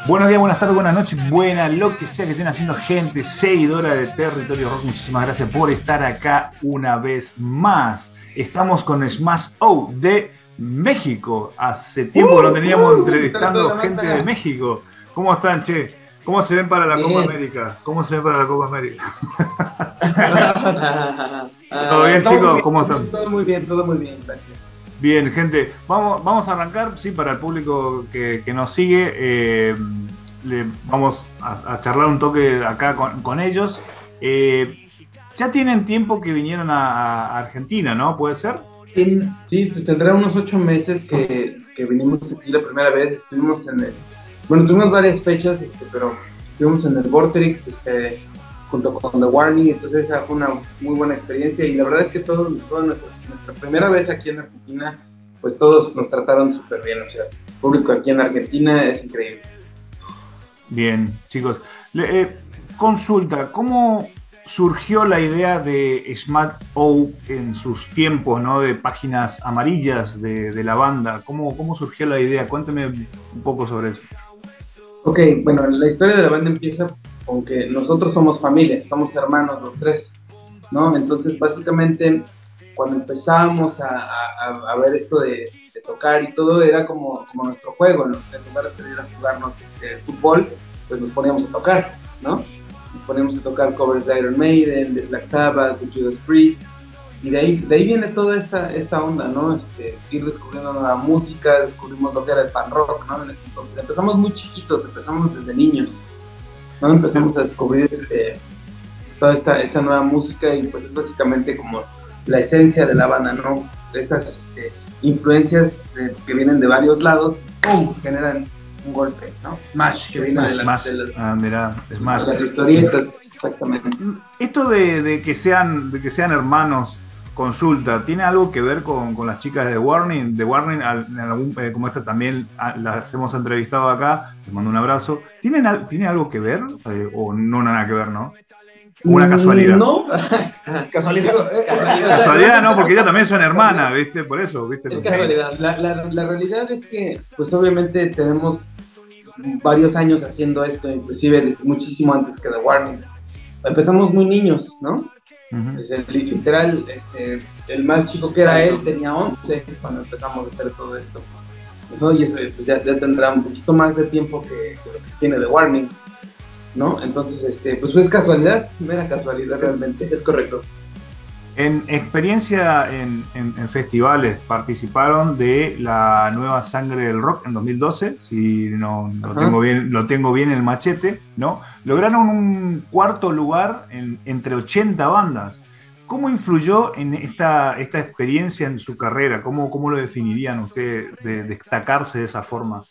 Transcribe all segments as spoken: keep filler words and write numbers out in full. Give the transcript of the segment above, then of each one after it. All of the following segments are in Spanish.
Buenos días, buenas tardes, buenas noches, buena lo que sea que estén haciendo gente seguidora de Territorio Rock. Muchísimas gracias por estar acá una vez más. Estamos con Smash O de México. Hace tiempo que no Uh, teníamos uh, entrevistando toda la gente de banda. México. ¿Cómo están, che? ¿Cómo se ven para la Copa Bien. América? ¿Cómo se ven para la Copa América? ¿Todo Ah, bien, estamos chicos? bien, ¿Cómo están? todo muy bien, todo muy bien, gracias. Bien, gente, vamos, vamos a arrancar, sí, para el público que, que nos sigue, eh, le, vamos a, a charlar un toque acá con, con ellos. Eh, ya tienen tiempo que vinieron a, a Argentina, ¿no? ¿Puede ser? Bien, sí, pues tendrá unos ocho meses que, que vinimos aquí la primera vez. Estuvimos en el, bueno, tuvimos varias fechas, este, pero estuvimos en el Vorterix, este, junto con The Warning. Entonces esa fue una muy buena experiencia y la verdad es que todo, toda nuestra, nuestra primera vez aquí en Argentina, pues todos nos trataron súper bien. O sea, el público aquí en Argentina es increíble. Bien, chicos. Le- eh, consulta, ¿cómo surgió la idea de Smash O en sus tiempos, ¿no? De páginas amarillas de, de la banda. ¿Cómo, cómo surgió la idea? Cuénteme un poco sobre eso. Ok, bueno, la historia de la banda empieza con que nosotros somos familia, somos hermanos los tres, ¿no? Entonces, básicamente, cuando empezamos a, a, a ver esto de, de, tocar y todo, era como, como nuestro juego, ¿no? O sea, en lugar de salir a jugarnos este, fútbol, pues nos poníamos a tocar, ¿no? Nos poníamos a tocar covers de Iron Maiden, de Black Sabbath, de Judas Priest, y de ahí, de ahí viene toda esta, esta onda, ¿no? Este, ir descubriendo nueva música, descubrimos lo que era el pan rock, ¿no? En ese entonces empezamos muy chiquitos, empezamos desde niños, ¿no? Empezamos a descubrir este, toda esta, esta nueva música y pues es básicamente como la esencia de la banda, ¿no? Estas este, influencias de, que vienen de varios lados, ¡pum! Generan un golpe, ¿no? Smash, que viene de las, Smash, de las, ah, mira, Smash. de las historietas, exactamente. Esto de, de que sean, de que sean hermanos, consulta, ¿tiene algo que ver con, con las chicas de Warning? De Warning, al- en algún, eh, como esta también ah, las hemos entrevistado acá, les mando un abrazo. ¿Tienen, al- ¿tiene algo que ver? Eh, o no nada que ver, ¿no? Una Mm, casualidad. no, Casualidad. digo, eh, eh, o sea, Casualidad, no, realmente es porque ellas también son casualidad. hermanas, ¿viste? Por eso, ¿viste? Es Los- sí. casualidad. La, la, la realidad es que, pues obviamente tenemos varios años haciendo esto, inclusive desde muchísimo antes que The Warning. Empezamos muy niños, ¿no? Ujú. Pues el, literal, este, el más chico que era él tenía once cuando empezamos a hacer todo esto, ¿no? Y eso pues ya, ya tendrá un poquito más de tiempo que, que lo que tiene The Warning, ¿no? Entonces, este, pues es casualidad, mera casualidad realmente, es correcto. En experiencia en, en- en festivales, participaron de la Nueva Sangre del Rock en dos mil doce, si no lo Ajá. tengo bien, lo tengo bien el machete, ¿no? Lograron un cuarto lugar en- entre ochenta bandas. ¿Cómo influyó en esta, esta experiencia en su carrera? ¿Cómo, cómo lo definirían ustedes de destacarse de esa forma?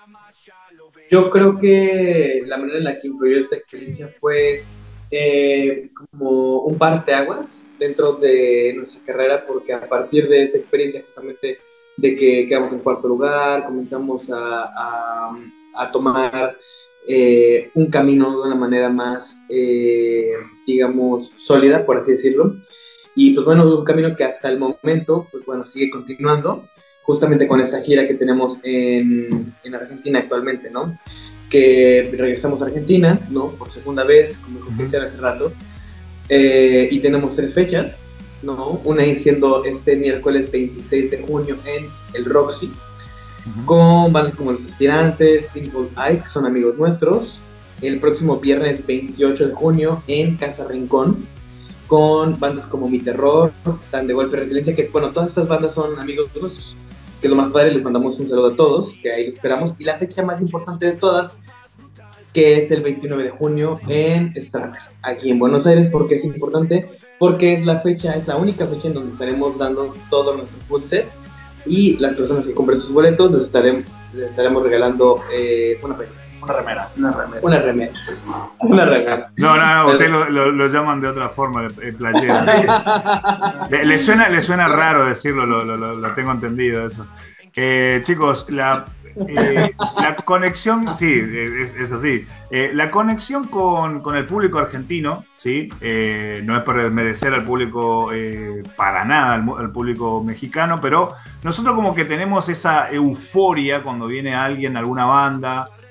Yo creo que la manera en la que influyó esta experiencia fue eh, como un parteaguas dentro de nuestra carrera, porque a partir de esa experiencia, justamente de que quedamos en cuarto lugar, comenzamos a, a, a tomar eh, un camino de una manera más, eh, digamos, sólida, por así decirlo. Y pues bueno, un camino que hasta el momento, pues bueno, sigue continuando, justamente con esta gira que tenemos en, en Argentina actualmente, ¿no? Que regresamos a Argentina, ¿no? Por segunda vez, como dijo Cristian hace rato, eh, y tenemos tres fechas, ¿no? Una siendo este miércoles veintiséis de junio en el Roxy, Uh-huh. con bandas como Los Aspirantes, Twinkle Eyes, que son amigos nuestros. El próximo viernes veintiocho de junio en Casa Rincón, con bandas como Mi Terror, Tan de Golpe Resiliencia, que bueno, todas estas bandas son amigos nuestros, que lo más padre, les mandamos un saludo a todos, que ahí lo esperamos. Y la fecha más importante de todas, que es el veintinueve de junio en Stramer, aquí en Buenos Aires. ¿Por qué es importante? Porque es la fecha, es la única fecha en donde estaremos dando todo nuestro full set, y las personas que compren sus boletos les estaremos, les estaremos regalando eh, una, una remera. Una remera. Una remera. Una remera. No, no, no, ustedes lo, lo- lo llaman de otra forma, el playera. Le, le suena, le suena raro decirlo, lo, lo- lo- lo tengo entendido eso. Eh, chicos, la, eh, la conexión, sí, es, es así. Eh, la conexión con, con el público argentino, ¿sí? Eh, no es por desmerecer al público eh, para nada, al, mu- al público mexicano, pero nosotros como que tenemos esa euforia cuando viene alguien, alguna banda,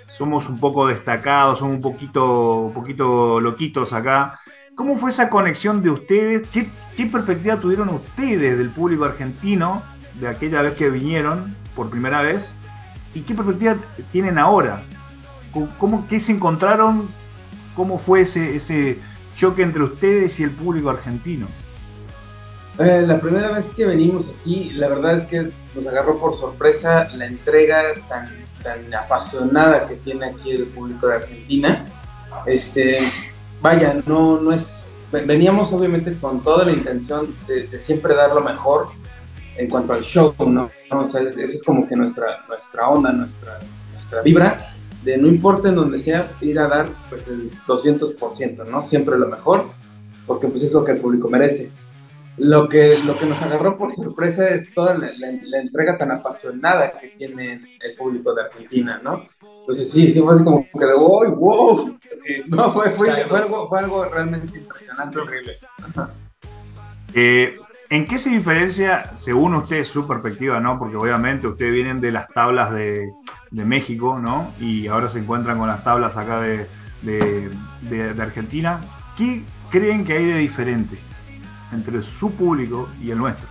somos un poco destacados, somos un poquito, un poquito loquitos acá. ¿Cómo fue esa conexión de ustedes? ¿Qué, qué perspectiva tuvieron ustedes del público argentino de aquella vez que vinieron por primera vez? ¿Y qué perspectiva tienen ahora? ¿Cómo, qué se encontraron? ¿Cómo fue ese, ese choque entre ustedes y el público argentino? Eh, la primera vez que venimos aquí, la verdad es que nos agarró por sorpresa la entrega tan, tan apasionada que tiene aquí el público de Argentina. Este, vaya, no, no es... Veníamos obviamente con toda la intención de, de siempre dar lo mejor en cuanto al show, ¿no? O sea, esa es como que nuestra, nuestra onda, nuestra, nuestra vibra, de no importa en donde sea, ir a dar pues el doscientos por ciento, ¿no? Siempre lo mejor, porque pues es lo que el público merece. Lo que, lo que nos agarró por sorpresa es toda la, la, la entrega tan apasionada que tiene el público de Argentina, ¿no? Entonces sí, sí fue así como que de ¡wow! ¡Wow! Sí, no, fue, fue, fue, algo, fue algo realmente impresionante. Horrible. Eh, ¿En qué se diferencia, según usted, su perspectiva, ¿no? Porque obviamente ustedes vienen de las tablas de, de México, ¿no? Y ahora se encuentran con las tablas acá de, de, de, de Argentina. ¿Qué creen que hay de diferente entre su público y el nuestro?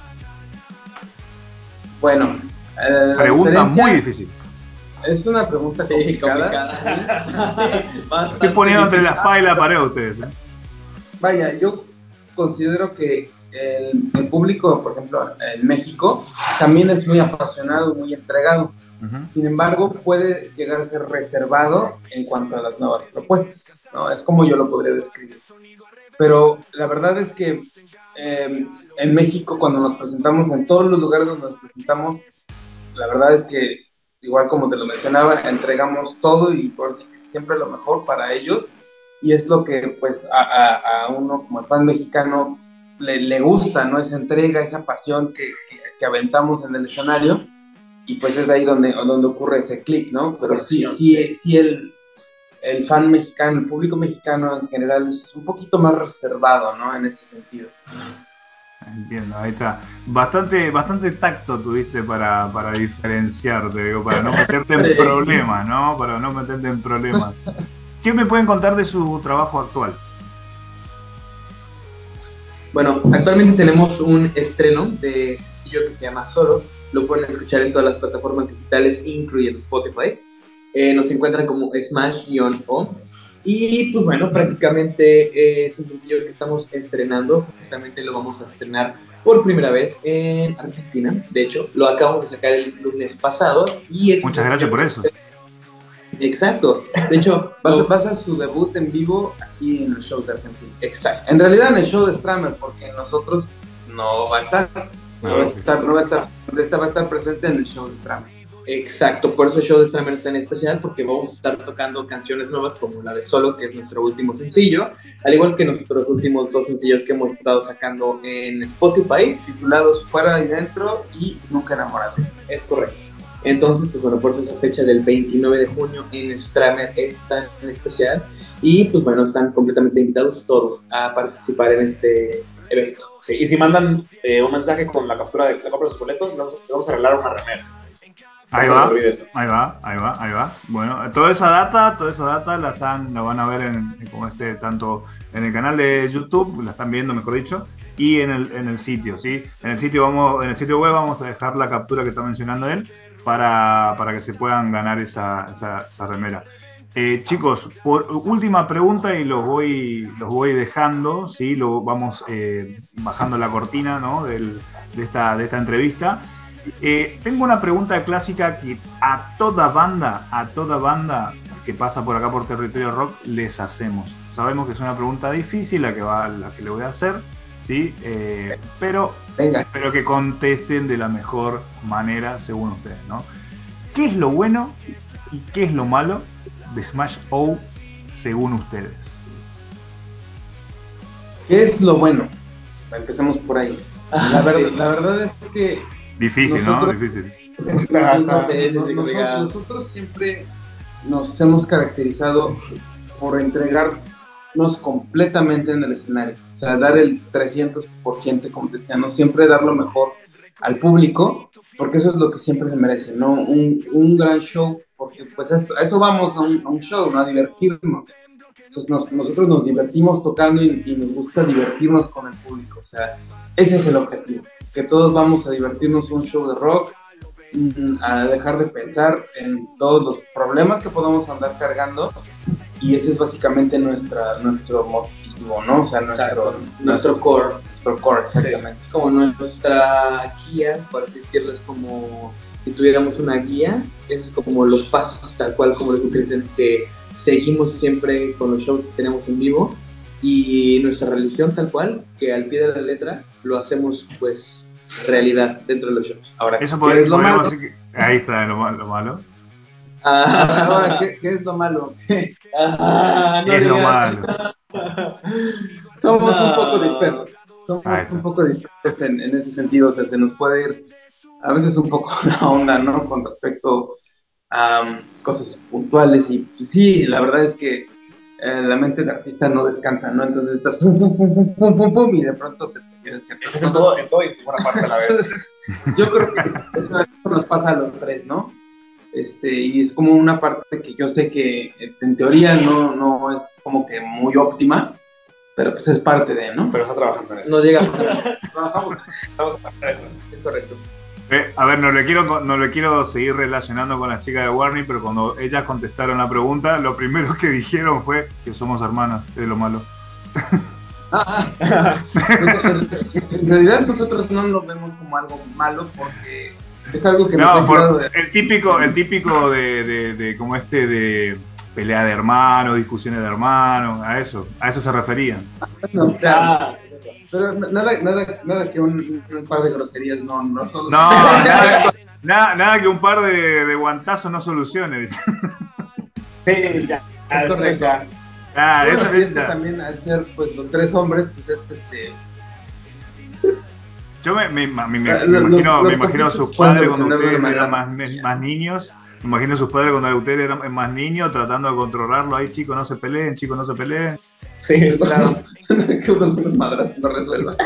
Bueno, eh, pregunta muy difícil. Es una pregunta complicada. Sí, complicada. Estoy poniendo entre la espada y la pared a ustedes, ¿eh? Vaya, yo considero que el, el público, por ejemplo, en México, también es muy apasionado, muy entregado. Uh-huh. Sin embargo, puede llegar a ser reservado en cuanto a las nuevas propuestas, ¿no? Es como yo lo podría describir. Pero la verdad es que eh, en México, cuando nos presentamos, en todos los lugares donde nos presentamos, la verdad es que, igual como te lo mencionaba, entregamos todo y por así que siempre lo mejor para ellos, y es lo que pues a, a, a uno como el fan mexicano le, le gusta, ¿no? Esa entrega, esa pasión que, que, que aventamos en el escenario, y pues es ahí donde, donde ocurre ese clic, ¿no? Pero sí, sí, sí el... el fan mexicano, el público mexicano en general es un poquito más reservado, ¿no? En ese sentido. Entiendo, ahí está. Bastante, bastante tacto tuviste para, para diferenciarte, digo, para no meterte en sí. problemas, ¿no? Para no meterte en problemas. ¿Qué me pueden contar de su trabajo actual? Bueno, actualmente tenemos un estreno de sencillo que se llama Solo. Lo pueden escuchar en todas las plataformas digitales, incluyendo Spotify. Eh, nos encuentran como Smash-O. Y pues bueno, prácticamente eh, es un sencillo que estamos estrenando. Justamente lo vamos a estrenar por primera vez en Argentina. De hecho, lo acabamos de sacar el lunes pasado. Y es Muchas gracias por eso. Exacto. De hecho, va a, va a ser su debut en vivo aquí en los shows de Argentina. Exacto. En realidad en el show de Stramer, porque nosotros no va a estar. No, no va a estar, no va a estar, esta va a estar presente en el show de Stramer. Exacto, por eso el show de Stramer está en especial, porque vamos a estar tocando canciones nuevas como la de Solo, que es nuestro último sencillo, al igual que nuestros últimos dos sencillos que hemos estado sacando en Spotify, titulados Fuera y Dentro y Nunca Enamorarse. Es correcto. Entonces, pues bueno, por eso esa fecha del veintinueve de junio en Stramer está en especial, y pues bueno, están completamente invitados todos a participar en este evento. Sí, y si mandan eh, un mensaje con la captura de la compra de sus boletos, le vamos, le vamos a arreglar una remera. Ahí va, ahí va, ahí va, ahí va. Bueno, toda esa data, toda esa data la están, la van a ver en, como este, tanto en el canal de YouTube, la están viendo, mejor dicho, y en el, en el sitio, ¿sí? En el sitio vamos, en el sitio web vamos a dejar la captura que está mencionando él para, para que se puedan ganar esa, esa, esa remera. Eh, chicos, por última pregunta y los voy, los voy dejando, ¿sí? Lo vamos eh, bajando la cortina, ¿no? Del, de esta, de esta entrevista. Eh, tengo una pregunta clásica que a toda banda, a toda banda que pasa por acá por Territorio Rock les hacemos. Sabemos que es una pregunta difícil la que, va, la que le voy a hacer, ¿sí? Eh, pero Venga. espero que contesten de la mejor manera según ustedes, ¿no? ¿Qué es lo bueno y qué es lo malo de Smash-O según ustedes? ¿Qué es lo bueno? Empecemos por ahí. La, ver, la verdad es que Difícil, nosotros, ¿no? Difícil. Nosotros, nosotros, nosotros siempre nos hemos caracterizado por entregarnos completamente en el escenario. O sea, dar el trescientos por ciento, como decía, no siempre dar lo mejor al público, porque eso es lo que siempre se merece, ¿no? Un, un gran show porque pues eso, a eso vamos a un, a un show, ¿no? A divertirnos. Entonces nos, nosotros nos divertimos tocando y, y nos gusta divertirnos con el público, o sea, ese es el objetivo, que todos vamos a divertirnos un show de rock, a dejar de pensar en todos los problemas que podamos andar cargando, y ese es básicamente nuestra, nuestro motivo, ¿no? O sea, nuestro, nuestro core. Nuestro core, exactamente. Sí. Como nuestra guía, por así decirlo, es como si tuviéramos una guía, esos es como los pasos tal cual como lo que ustedes que seguimos siempre con los shows que tenemos en vivo, y nuestra religión tal cual, que al pie de la letra lo hacemos pues realidad dentro de los shows. Ahora, eso ¿qué es lo malo? Que, ahí está lo, lo malo. Ah, ahora, ¿qué, ¿qué es lo malo? Ah, no ¿Qué es digas. lo malo? Somos no. un poco dispersos. Somos un poco dispersos en, en ese sentido. O sea, se nos puede ir a veces un poco la onda, ¿no? Con respecto a um, cosas puntuales. Y pues, sí, la verdad es que eh, la mente del artista no descansa, ¿no? Entonces estás pum, pum, pum, pum, pum, pum, pum, y de pronto se te se, se, en todo, en todo y en ninguna parte a la vez. Yo creo que eso nos pasa a los tres, ¿no? Este, y es como una parte que yo sé que en teoría no, no es como que muy óptima, pero pues es parte de, ¿no? Pero está trabajando en eso. No llegamos. Trabajamos. Estamos en eso. Es correcto. Eh, a ver, no le, quiero, no le quiero seguir relacionando con las chicas de Warner, pero cuando ellas contestaron la pregunta, lo primero que dijeron fue que somos hermanas, es lo malo. Ah, ah. En realidad nosotros no nos vemos como algo malo porque es algo que no, nos por, de... el típico, el típico de, de, de como este de pelea de hermanos, discusiones de hermanos, a eso, a eso se referían. No, claro. Pero nada, nada, nada que un, un par de groserías no, no solo. No, nada, nada, nada que un par de, de guantazos no solucione, dice. Sí, ya. Es correcto. Ah, bueno, eso es es que también al ser pues los tres hombres, pues es este. Yo me, me, me, me, me los, imagino, los me imagino a sus padres cuando ustedes eran más, más niños. Me imagino a sus padres cuando ustedes eran más niños tratando de controlarlo. Ahí, chicos, no se peleen, chicos, no se peleen. Sí, claro. Que unos madras no resuelvan.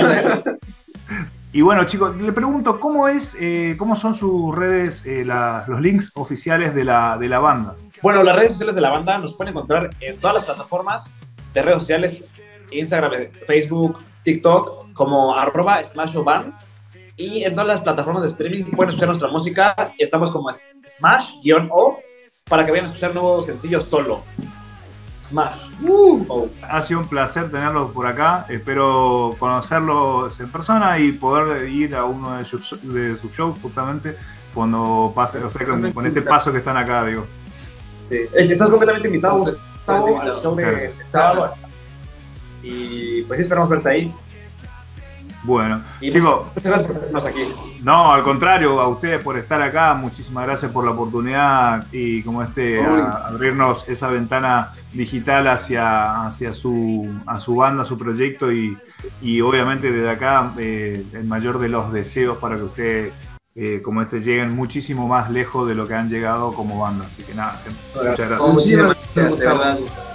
Y bueno, chicos, le pregunto, ¿cómo es, eh, cómo son sus redes, eh, la, los links oficiales de la, de la banda? Bueno, las redes sociales de la banda nos pueden encontrar en todas las plataformas de redes sociales, Instagram, Facebook, TikTok, como arroba SmashOBand. Y en todas las plataformas de streaming pueden escuchar nuestra música. Estamos como Smash-O para que vayan a escuchar nuevos sencillos solo. Smash. Uh, oh. Ha sido un placer tenerlos por acá. Espero conocerlos en persona y poder ir a uno de sus, de sus shows justamente cuando pase, o sea, con, con este paso que están acá, digo. Sí. Estás completamente invitado, Gustavo, al show de, de sábado. Hasta. Y pues sí, esperamos verte ahí. Bueno, y chicos, muchas gracias por tenernos aquí. No, al contrario, a ustedes por estar acá, muchísimas gracias por la oportunidad y como este a, abrirnos esa ventana digital hacia, hacia su, a su banda, a su proyecto y, y obviamente desde acá eh, el mayor de los deseos para que ustedes eh, como este lleguen muchísimo más lejos de lo que han llegado como banda. Así que nada, muchas gracias. Muchísimas gracias, de verdad.